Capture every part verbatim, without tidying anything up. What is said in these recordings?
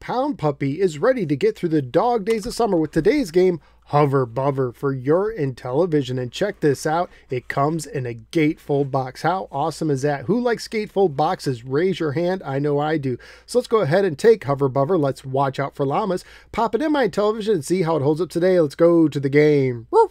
Hound Puppy is ready to get through the dog days of summer with today's game, Hover Bovver, for your Intellivision. And check this out, it comes in a gatefold box. How awesome is that? Who likes gatefold boxes? Raise your hand. I know I do. So let's go ahead and take Hover Bovver. Let's watch out for llamas. Pop it in my Intellivision and see how it holds up today. Let's go to the game. Woo!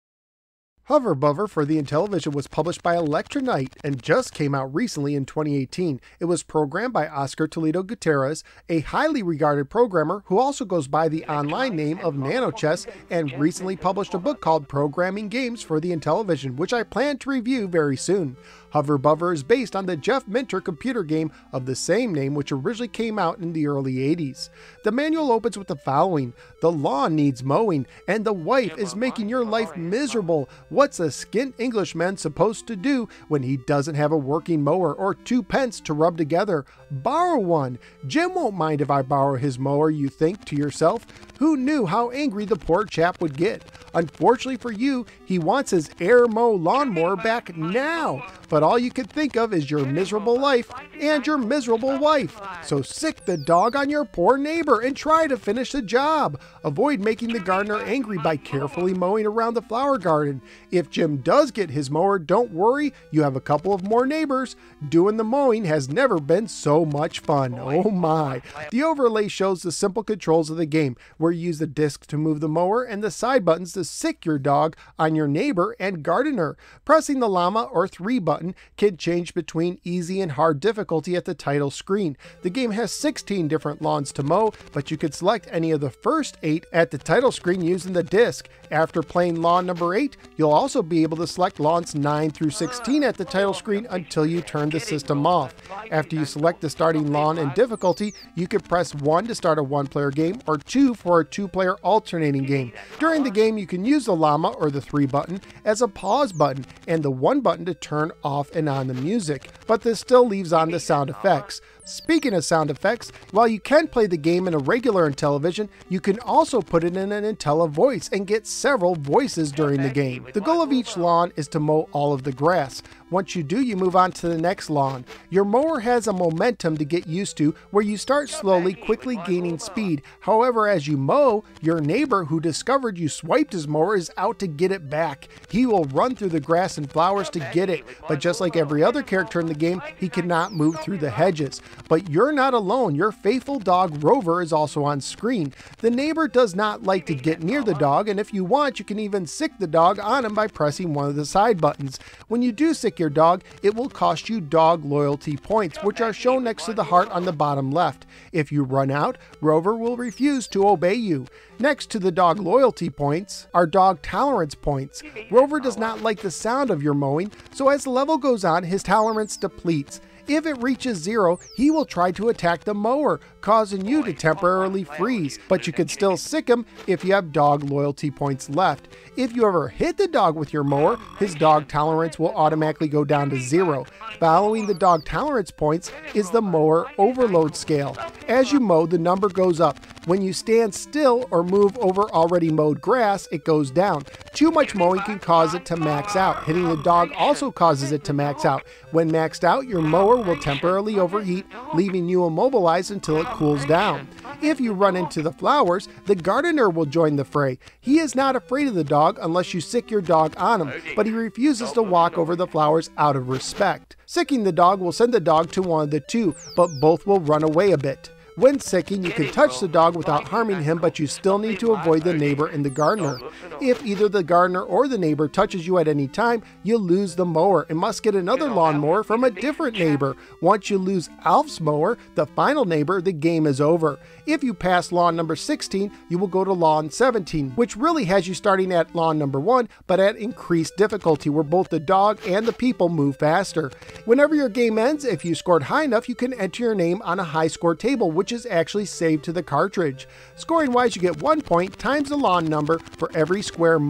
Hover Bovver for the Intellivision was published by Elektronite and just came out recently in twenty eighteen. It was programmed by Oscar Toledo Gutierrez, a highly regarded programmer who also goes by the online name of NanoChess, and recently published a book called Programming Games for the Intellivision, which I plan to review very soon. Hover Bovver is based on the Jeff Minter computer game of the same name, which originally came out in the early eighties. The manual opens with the following: the lawn needs mowing, and the wife is making your life miserable. What's a skint Englishman supposed to do when he doesn't have a working mower or two pence to rub together? Borrow one. Jim won't mind if I borrow his mower, you think to yourself. Who knew how angry the poor chap would get? Unfortunately for you, he wants his air mow lawnmower back now. But all you can think of is your miserable life and your miserable wife. So sick the dog on your poor neighbor and try to finish the job. Avoid making the gardener angry by carefully mowing around the flower garden. If Jim does get his mower, don't worry, you have a couple of more neighbors. Doing the mowing has never been so much fun. Oh my. The overlay shows the simple controls of the game, where you use the disc to move the mower and the side buttons to sick your dog on your neighbor and gardener. Pressing the llama or three button can change between easy and hard difficulty at the title screen. The game has sixteen different lawns to mow, but you could select any of the first eight at the title screen using the disc. After playing lawn number eight, you'll also be able to select lawns nine through sixteen at the title screen until you turn the system off. After you select the starting lawn and difficulty, you can press one to start a one-player game or two for a two-player alternating game. During the game, you can use the llama or the three button as a pause button and the one button to turn off and on the music, but this still leaves on the sound effects. Speaking of sound effects, while you can play the game in a regular Intellivision, you can also put it in an IntelliVoice and get several voices during the game. The goal of each lawn is to mow all of the grass. Once you do, you move on to the next lawn. Your mower has a momentum to get used to where you start slowly, quickly gaining speed. However, as you mow, your neighbor who discovered you swiped his mower is out to get it back. He will run through the grass and flowers to get it, but just like every other character in the game, he cannot move through the hedges. But you're not alone. Your faithful dog Rover is also on screen. The neighbor does not like to get near the dog, and if you want, you can even sick the dog on him by pressing one of the side buttons. When you do sick your dog, it will cost you dog loyalty points, which are shown next to the heart on the bottom left. If you run out, Rover will refuse to obey you. Next to the dog loyalty points are dog tolerance points. Rover does not like the sound of your mowing, so as the level goes on, his tolerance depletes. If it reaches zero, he will try to attack the mower, causing you to temporarily freeze, but you can still sick him if you have dog loyalty points left. If you ever hit the dog with your mower, his dog tolerance will automatically go down to zero. Following the dog tolerance points is the mower overload scale. As you mow, the number goes up. When you stand still or move over already mowed grass, it goes down. Too much mowing can cause it to max out. Hitting the dog also causes it to max out. When maxed out, your mower will temporarily overheat, leaving you immobilized until it cools down. If you run into the flowers, the gardener will join the fray. He is not afraid of the dog unless you sick your dog on him, but he refuses to walk over the flowers out of respect. Sicking the dog will send the dog to one of the two, but both will run away a bit. When sicking, you can touch the dog without harming him, but you still need to avoid the neighbor and the gardener. If either the gardener or the neighbor touches you at any time, you lose the mower and must get another lawnmower from a different neighbor. Once you lose Alf's mower, the final neighbor, the game is over. If you pass lawn number sixteen, you will go to lawn seventeen, which really has you starting at lawn number one, but at increased difficulty, where both the dog and the people move faster. Whenever your game ends, if you scored high enough, you can enter your name on a high score table, which is actually saved to the cartridge. Scoring wise, you get one point times the lawn number for every square mowed.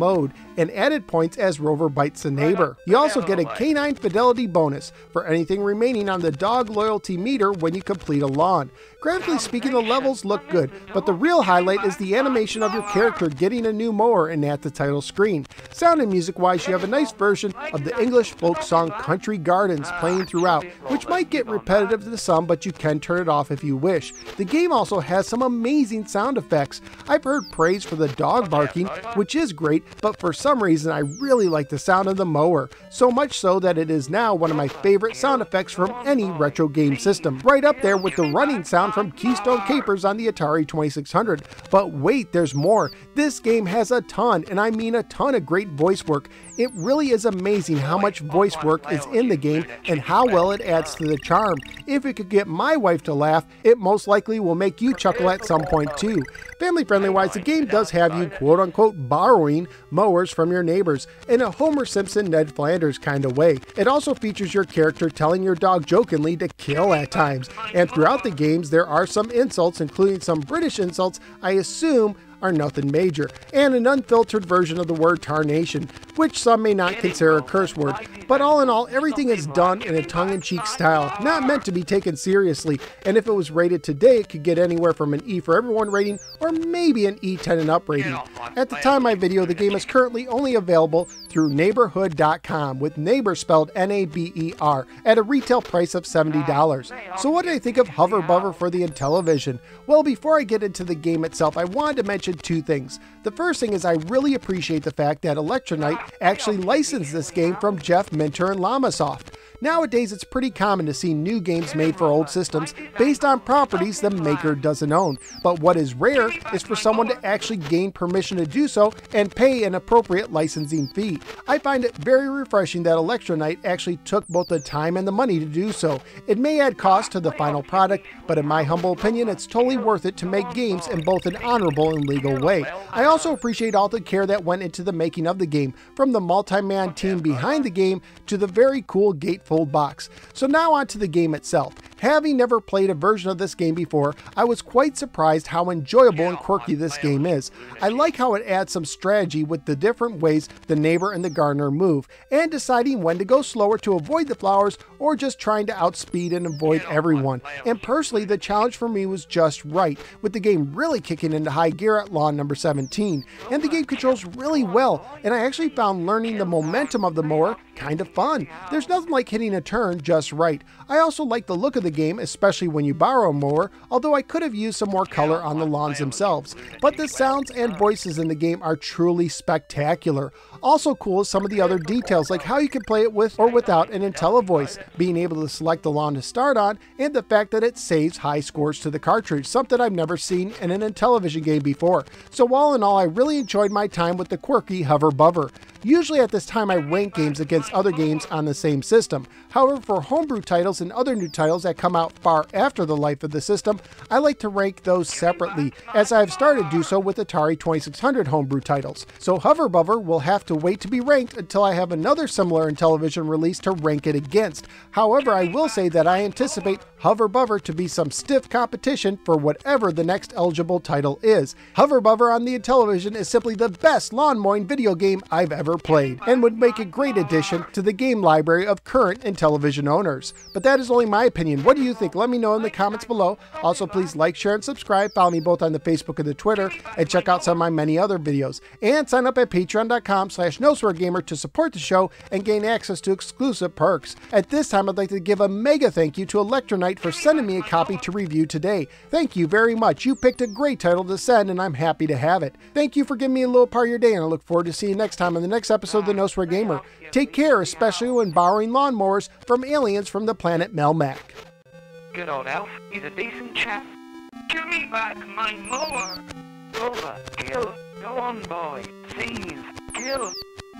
and added points as Rover bites the neighbor. You also get a canine fidelity bonus for anything remaining on the dog loyalty meter when you complete a lawn. Graphically speaking, the levels look good, but the real highlight is the animation of your character getting a new mower and at the title screen. Sound and music wise, you have a nice version of the English folk song Country Gardens playing throughout, which might get repetitive to some, but you can turn it off if you wish. The game also has some amazing sound effects. I've heard praise for the dog barking, which is great, but for some reason I really like the sound of the mower, so much so that it is now one of my favorite sound effects from any retro game system, right up there with the running sound from Keystone Capers on the Atari twenty-six hundred. But wait, there's more. This game has a ton, and I mean a ton of great voice work. It really is amazing how much voice work is in the game and how well it adds to the charm. If it could get my wife to laugh, it most likely will make you chuckle at some point too. Family friendly wise, the game does have you quote unquote borrowing mowers from your neighbors in a Homer Simpson Ned Flanders kind of way. It also features your character telling your dog jokingly to kill at times, and throughout the games there are some insults, including some British insults I assume are nothing major, and an unfiltered version of the word tarnation, which some may not consider a curse word. But all in all, everything is done in a tongue-in-cheek style, not meant to be taken seriously, and if it was rated today, it could get anywhere from an E for everyone rating, or maybe an E ten and up rating. At the time of my video, the game is currently only available through neighborhood dot com, with neighbor spelled N A B E R, at a retail price of seventy dollars. So what did I think of Hover Bovver for the Intellivision? Well, before I get into the game itself, I wanted to mention two things. The first thing is I really appreciate the fact that Elektronite actually licensed this game from Jeff Minter Lamasoft. Nowadays, it's pretty common to see new games made for old systems based on properties the maker doesn't own. But what is rare is for someone to actually gain permission to do so and pay an appropriate licensing fee. I find it very refreshing that Elektronite actually took both the time and the money to do so. It may add cost to the final product, but in my humble opinion, it's totally worth it to make games in both an honorable and legal way. I also appreciate all the care that went into the making of the game, from the multi-man team behind the game to the very cool gatefold box. So now on to the game itself. Having never played a version of this game before, I was quite surprised how enjoyable and quirky this game is. I like how it adds some strategy with the different ways the neighbor and the gardener move, and deciding when to go slower to avoid the flowers or just trying to outspeed and avoid everyone. And personally, the challenge for me was just right, with the game really kicking into high gear at lawn number seventeen. And the game controls really well, and I actually found learning the momentum of the mower kind of fun. There's nothing like hitting a turn just right. I also like the look of the game, especially when you borrow a mower, although I could have used some more color on the lawns themselves. But the sounds and voices in the game are truly spectacular. Also cool is some of the other details, like how you can play it with or without an IntelliVoice, being able to select the lawn to start on, and the fact that it saves high scores to the cartridge, something I've never seen in an Intellivision game before. So all in all, I really enjoyed my time with the quirky Hover Bovver. Usually at this time I rank games against other games on the same system. However, for homebrew titles and other new titles that come out far after the life of the system, I like to rank those separately, as I have started to do so with Atari twenty-six hundred homebrew titles. So Hover Bovver will have to wait to be ranked until I have another similar Intellivision release to rank it against. However, I will say that I anticipate Hover Bovver to be some stiff competition for whatever the next eligible title is. Hover Bovver on the Intellivision is simply the best lawn mowing video game I've ever played, and would make a great addition to the game library of current Intellivision owners. But that is only my opinion. What do you think? Let me know in the comments below. Also, please like, share, and subscribe. Follow me both on the Facebook and the Twitter, and check out some of my many other videos. And sign up at patreon dot com slash no swear gamer to support the show and gain access to exclusive perks. At this time, I'd like to give a mega thank you to Elektronite for sending me a copy to review today. Thank you very much. You picked a great title to send, and I'm happy to have it. Thank you for giving me a little part of your day, and I look forward to seeing you next time on the next episode of the No Swear Gamer. Take care, especially when borrowing lawnmowers from aliens from the planet Melmac. Good old elf, he's a decent chap. Give me back my mower. Over, kill, go on boy, seize, kill.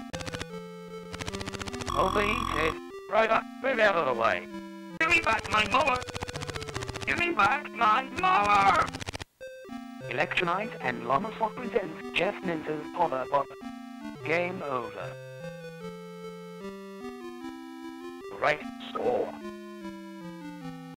Overheated, right up, move out of the way. Give me back my mower. Give me back my mower. Elektronite and Lamasoft presents Jeff Minter's Hover Bovver. Game over. Right score.